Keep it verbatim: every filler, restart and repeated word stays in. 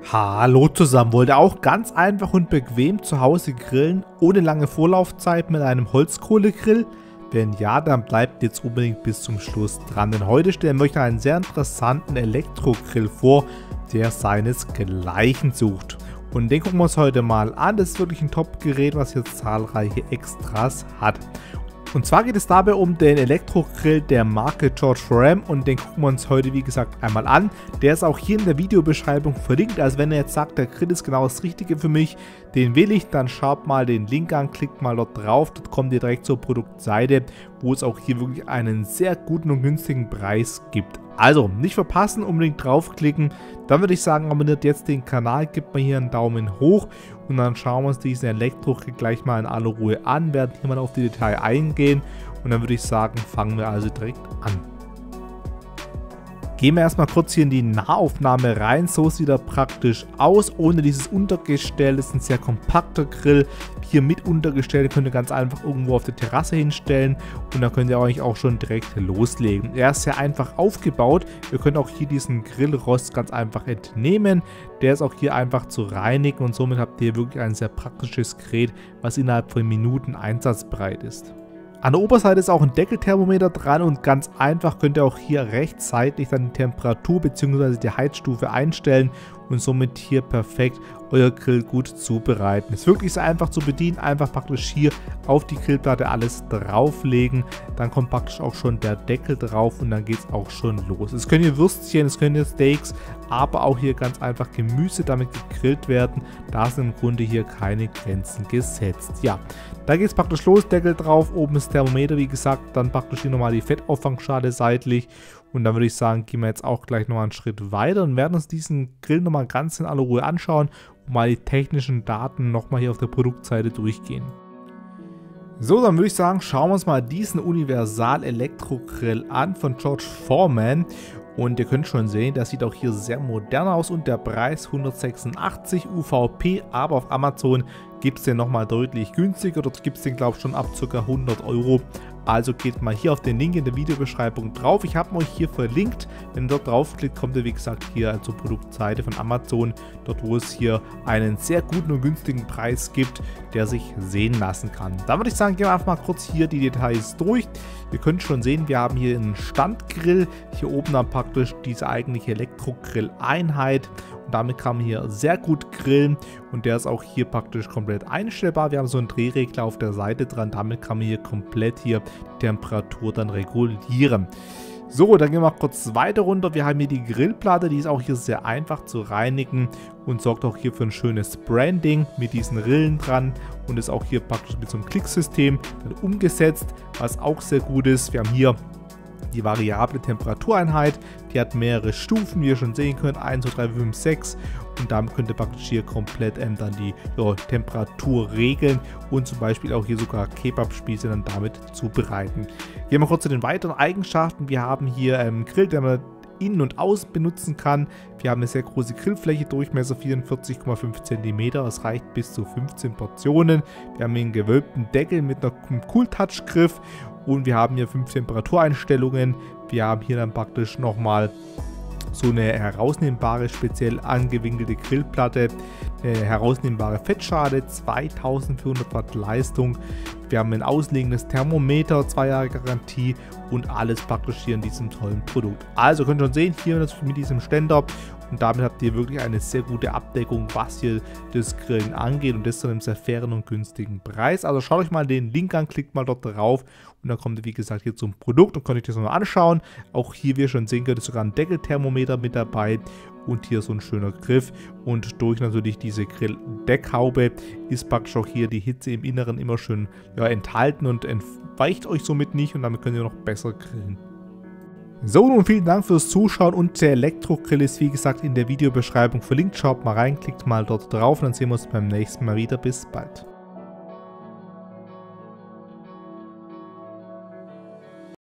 Hallo zusammen, wollt ihr auch ganz einfach und bequem zu Hause grillen, ohne lange Vorlaufzeit mit einem Holzkohlegrill? Wenn ja, dann bleibt jetzt unbedingt bis zum Schluss dran, denn heute stellen wir euch einen sehr interessanten Elektrogrill vor, der seinesgleichen sucht. Und den gucken wir uns heute mal an. Das ist wirklich ein Top-Gerät, was hier zahlreiche Extras hat. Und zwar geht es dabei um den Elektrogrill der Marke George Foram und den gucken wir uns heute wie gesagt einmal an. Der ist auch hier in der Videobeschreibung verlinkt, also wenn ihr jetzt sagt, der Grill ist genau das Richtige für mich, den will ich, dann schaut mal den Link an, klickt mal dort drauf, dort kommt ihr direkt zur Produktseite, wo es auch hier wirklich einen sehr guten und günstigen Preis gibt. Also nicht verpassen, unbedingt draufklicken. Dann würde ich sagen, abonniert jetzt den Kanal, gebt mir hier einen Daumen hoch und dann schauen wir uns diesen Elektrogrill gleich mal in aller Ruhe an, werden hier mal auf die Details eingehen und dann würde ich sagen, fangen wir also direkt an. Gehen wir erstmal kurz hier in die Nahaufnahme rein, so sieht er praktisch aus, ohne dieses Untergestell. Das ist ein sehr kompakter Grill, hier mit Untergestell, könnt ihr ganz einfach irgendwo auf der Terrasse hinstellen und dann könnt ihr euch auch schon direkt loslegen. Er ist sehr einfach aufgebaut, ihr könnt auch hier diesen Grillrost ganz einfach entnehmen, der ist auch hier einfach zu reinigen und somit habt ihr wirklich ein sehr praktisches Gerät, was innerhalb von Minuten einsatzbereit ist. An der Oberseite ist auch ein Deckelthermometer dran und ganz einfach könnt ihr auch hier rechtzeitig dann die Temperatur bzw. die Heizstufe einstellen und somit hier perfekt euer Grill gut zubereiten. Ist wirklich so einfach zu bedienen, einfach praktisch hier auf die Grillplatte alles drauflegen, dann kommt praktisch auch schon der Deckel drauf und dann geht es auch schon los. Es können hier Würstchen, es können hier Steaks, aber auch hier ganz einfach Gemüse damit gegrillt werden, da sind im Grunde hier keine Grenzen gesetzt. Ja, da geht es praktisch los, Deckel drauf, oben ist Thermometer, wie gesagt, dann praktisch hier nochmal die Fettauffangschale seitlich. Und dann würde ich sagen, gehen wir jetzt auch gleich nochmal einen Schritt weiter und werden uns diesen Grill nochmal ganz in aller Ruhe anschauen und mal die technischen Daten nochmal hier auf der Produktseite durchgehen. So, dann würde ich sagen, schauen wir uns mal diesen Universal-Elektrogrill an von George Foram. Und ihr könnt schon sehen, der sieht auch hier sehr modern aus und der Preis hundertsechsundachtzig U V P, aber auf Amazon gibt es den nochmal deutlich günstiger, dort gibt es den glaube ich schon ab ca. hundert Euro. Also geht mal hier auf den Link in der Videobeschreibung drauf. Ich habe euch hier verlinkt. Wenn ihr dort draufklickt, kommt ihr wie gesagt hier zur Produktseite von Amazon. Dort wo es hier einen sehr guten und günstigen Preis gibt, der sich sehen lassen kann. Dann würde ich sagen, gehen wir einfach mal kurz hier die Details durch. Ihr könnt schon sehen, wir haben hier einen Standgrill. Hier oben dann praktisch diese eigentliche Elektrogrill-Einheit. Und damit kann man hier sehr gut grillen und der ist auch hier praktisch komplett einstellbar. Wir haben so einen Drehregler auf der Seite dran, damit kann man hier komplett hier die Temperatur dann regulieren. So, dann gehen wir kurz weiter runter. Wir haben hier die Grillplatte, die ist auch hier sehr einfach zu reinigen und sorgt auch hier für ein schönes Branding mit diesen Rillen dran und ist auch hier praktisch mit so einem Klicksystem dann umgesetzt, was auch sehr gut ist. Wir haben hier die variable Temperatureinheit, die hat mehrere Stufen, wie ihr schon sehen könnt, eins, zwei, drei, fünf, sechs und damit könnt ihr praktisch hier komplett ähm, dann die ja, Temperatur regeln und zum Beispiel auch hier sogar Kebabspieße dann damit zubereiten. Gehen wir kurz zu den weiteren Eigenschaften. Wir haben hier einen ähm, Grill, den man innen und außen benutzen kann. Wir haben eine sehr große Grillfläche, Durchmesser vierundvierzig Komma fünf Zentimeter, das reicht bis zu fünfzehn Portionen. Wir haben hier einen gewölbten Deckel mit einem Cool-Touch-Griff und wir haben hier fünf Temperatureinstellungen. Wir haben hier dann praktisch nochmal so eine herausnehmbare, speziell angewinkelte Grillplatte, eine herausnehmbare Fettschale, zweitausendvierhundert Watt Leistung. Wir haben ein ausliegendes Thermometer, zwei Jahre Garantie und alles praktisch hier in diesem tollen Produkt. Also könnt ihr schon sehen, hier mit diesem Ständer und damit habt ihr wirklich eine sehr gute Abdeckung, was hier das Grillen angeht und das zu einem sehr fairen und günstigen Preis. Also schaut euch mal den Link an, klickt mal dort drauf und dann kommt ihr wie gesagt hier zum Produkt und könnt euch das nochmal anschauen. Auch hier, wie ihr schon sehen könnt, ist sogar ein Deckelthermometer mit dabei und hier so ein schöner Griff und durch natürlich diese Grilldeckhhaube ist praktisch auch hier die Hitze im Inneren immer schön ja, enthalten und entweicht euch somit nicht und damit könnt ihr noch besser grillen. So, nun vielen Dank fürs Zuschauen und der Elektrogrill ist wie gesagt in der Videobeschreibung verlinkt. Schaut mal rein, klickt mal dort drauf und dann sehen wir uns beim nächsten Mal wieder. Bis bald.